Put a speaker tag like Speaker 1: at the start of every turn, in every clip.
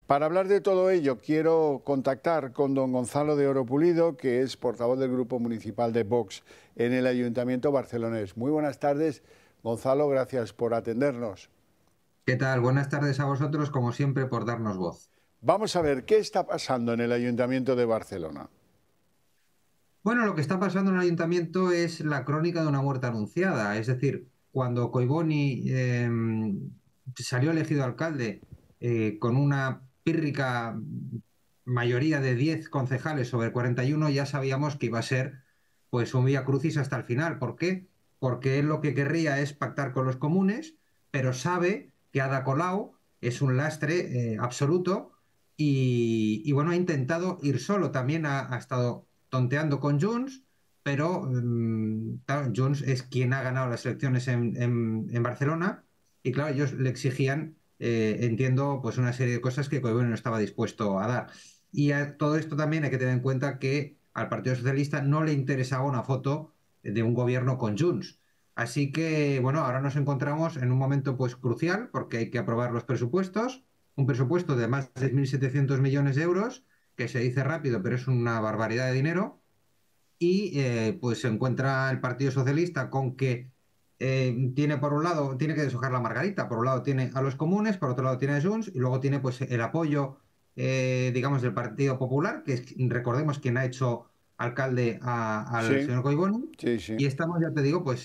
Speaker 1: Para hablar de todo ello, quiero contactar con don Gonzalo de Oro Pulido, que es portavoz del Grupo Municipal de Vox en el Ayuntamiento barcelonés. Muy buenas tardes, Gonzalo, gracias por atendernos.
Speaker 2: ¿Qué tal? Buenas tardes a vosotros, como siempre, por darnos voz.
Speaker 1: Vamos a ver, ¿qué está pasando en el Ayuntamiento de Barcelona?
Speaker 2: Bueno, lo que está pasando en el ayuntamiento es la crónica de una muerte anunciada. Es decir, cuando Collboni salió elegido alcalde con una pírrica mayoría de 10 concejales sobre 41, ya sabíamos que iba a ser pues un vía crucis hasta el final. ¿Por qué? Porque él lo que querría es pactar con los comunes, pero sabe que Ada Colau es un lastre absoluto y bueno, ha intentado ir solo. También ha estado tonteando con Junts, pero claro, Junts es quien ha ganado las elecciones en Barcelona y claro, ellos le exigían, entiendo, pues una serie de cosas que Collboni no estaba dispuesto a dar. Y a todo esto también hay que tener en cuenta que al Partido Socialista no le interesaba una foto de un gobierno con Junts. Así que, bueno, ahora nos encontramos en un momento pues crucial porque hay que aprobar los presupuestos, un presupuesto de más de 1.700 millones de euros, que se dice rápido, pero es una barbaridad de dinero, y pues se encuentra el Partido Socialista con que tiene por un lado, tiene que deshojar la margarita, por un lado tiene a los comunes, por otro lado tiene a Junts, y luego tiene pues el apoyo, digamos, del Partido Popular, que es, recordemos, quien ha hecho alcalde al
Speaker 1: Sí,
Speaker 2: señor Collboni,
Speaker 1: sí, sí.
Speaker 2: y estamos, ya te digo, pues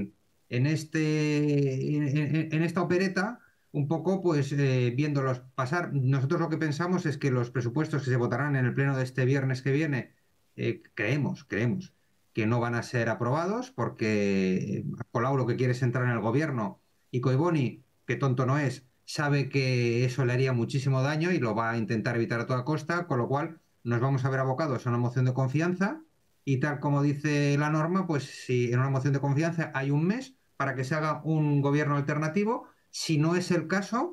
Speaker 2: en esta opereta, un poco pues viéndolos pasar. Nosotros lo que pensamos es que los presupuestos que se votarán en el pleno de este viernes que viene, creemos que no van a ser aprobados porque Colau lo que quiere es entrar en el gobierno y Collboni, que tonto no es, sabe que eso le haría muchísimo daño y lo va a intentar evitar a toda costa, con lo cual nos vamos a ver abocados a una moción de confianza y tal como dice la norma, pues si en una moción de confianza hay un mes para que se haga un gobierno alternativo, si no es el caso,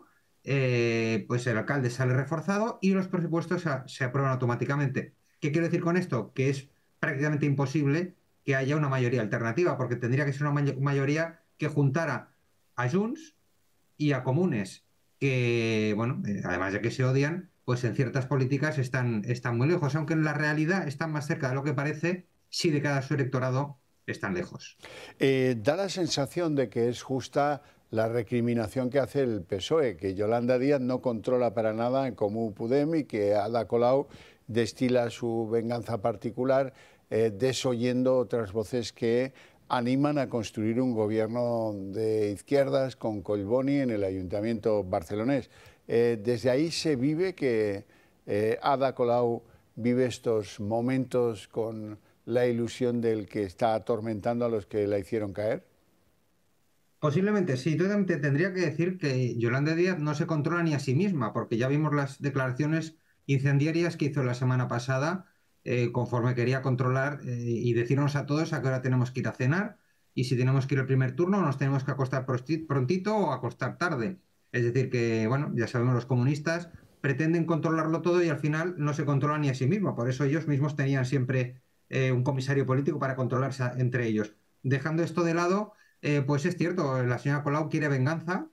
Speaker 2: pues el alcalde sale reforzado y los presupuestos se aprueban automáticamente. ¿Qué quiero decir con esto? Que es prácticamente imposible que haya una mayoría alternativa, porque tendría que ser una mayoría que juntara a Junts y a comunes, que, bueno, además de que se odian, pues en ciertas políticas están muy lejos, aunque en la realidad están más cerca de lo que parece, si de cada su electorado están lejos.
Speaker 1: Da la sensación de que es justa la recriminación que hace el PSOE, que Yolanda Díaz no controla para nada en Comú Podem y que Ada Colau destila su venganza particular, desoyendo otras voces que animan a construir un gobierno de izquierdas con Collboni en el Ayuntamiento barcelonés. Desde ahí se vive que Ada Colau vive estos momentos con la ilusión del que está atormentando a los que la hicieron caer.
Speaker 2: Posiblemente sí, yo también te tendría que decir que Yolanda Díaz no se controla ni a sí misma, porque ya vimos las declaraciones incendiarias que hizo la semana pasada, conforme quería controlar y decirnos a todos a qué hora tenemos que ir a cenar y si tenemos que ir al primer turno, nos tenemos que acostar prontito o acostar tarde. Es decir, que, bueno, ya sabemos, los comunistas pretenden controlarlo todo y al final no se controlan ni a sí mismos. Por eso ellos mismos tenían siempre un comisario político para controlarse entre ellos. Dejando esto de lado, pues es cierto, la señora Colau quiere venganza.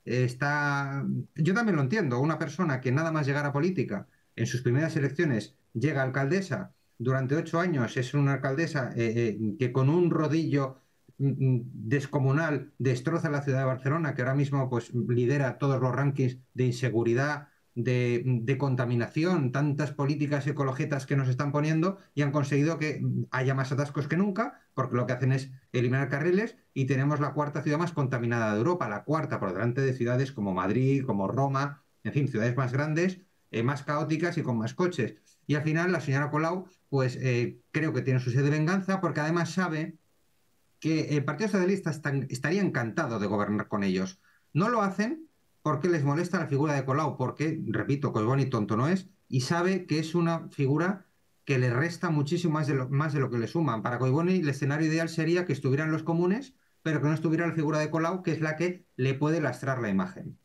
Speaker 2: Yo también lo entiendo. Una persona que nada más llegar a política, en sus primeras elecciones, llega a alcaldesa, durante 8 años es una alcaldesa que con un rodillo descomunal destroza la ciudad de Barcelona, que ahora mismo pues lidera todos los rankings de inseguridad, de contaminación, tantas políticas ecologistas que nos están poniendo y han conseguido que haya más atascos que nunca, porque lo que hacen es eliminar carriles y tenemos la cuarta ciudad más contaminada de Europa, la cuarta por delante de ciudades como Madrid, como Roma, en fin, ciudades más grandes, más caóticas y con más coches. Y al final la señora Colau, pues creo que tiene su sed de venganza porque además sabe que el Partido Socialista estaría encantado de gobernar con ellos. No lo hacen porque les molesta la figura de Colau, porque, repito, Collboni tonto no es, y sabe que es una figura que le resta muchísimo más de lo que le suman. Para Collboni el escenario ideal sería que estuvieran los comunes, pero que no estuviera la figura de Colau, que es la que le puede lastrar la imagen.